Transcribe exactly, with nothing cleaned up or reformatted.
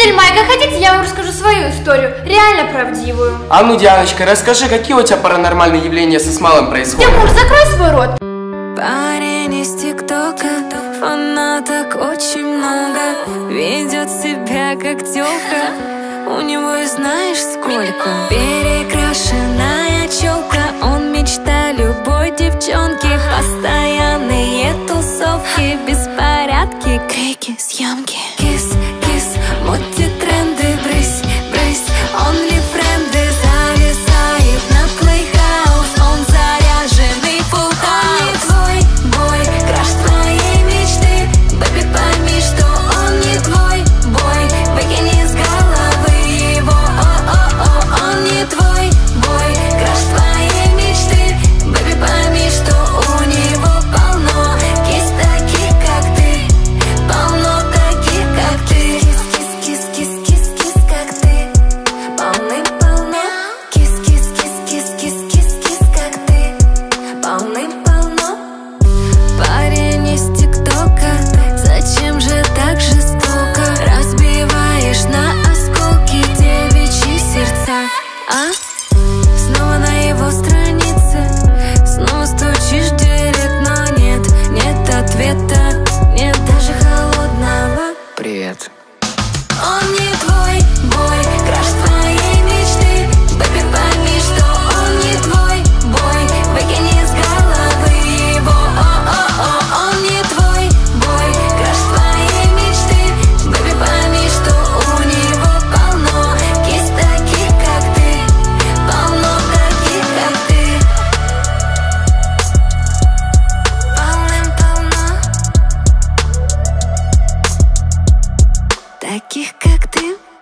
деле, Майка, хотите, я вам расскажу свою историю, реально правдивую. А ну, Дианочка, расскажи, какие у тебя паранормальные явления со Смайлом происходят? Тимур, закрой свой рот. Парень из ТикТока, фанаток очень много, ведет себя как тёлка, у него знаешь сколько. Перекрашенная челка, он мечта любой девчонки. Постоянные тусовки, беспорядки, крики, съемки. Кис, кис, мутит тренды, брысь, брысь, only френды. Зависает на плейхаус, он заряженный full house. Он не твой бой, краш твоей мечты, бэби, пойми, что он не твой бой. Выкини с головы его, о-о-о. Он не твой бой, краш твоей мечты, бэби, пойми, что у него полно кис таких, как ты, полно таких, как ты. Кис, кис, кис, кис, кис, как ты, полным-полно. Кис, кис, кис, кис, кис, кис, кис, как ты, полным-полно. Парень из ТикТока, зачем же так жестоко разбиваешь на осколки девичьи сердца, а? Снова на его странице, снова стучишь в директ, но нет, нет ответа, нет даже холодного. Привет. Он не твой бой, краш твоей мечты, бэби, пойми, что он не твой бой. Выкини с головы его, о-о-о. Он не твой бой, краш твоей мечты, бэби, пойми, что у него полно кис таких, как ты, полно таких, как ты, полным-полно таких, как ты.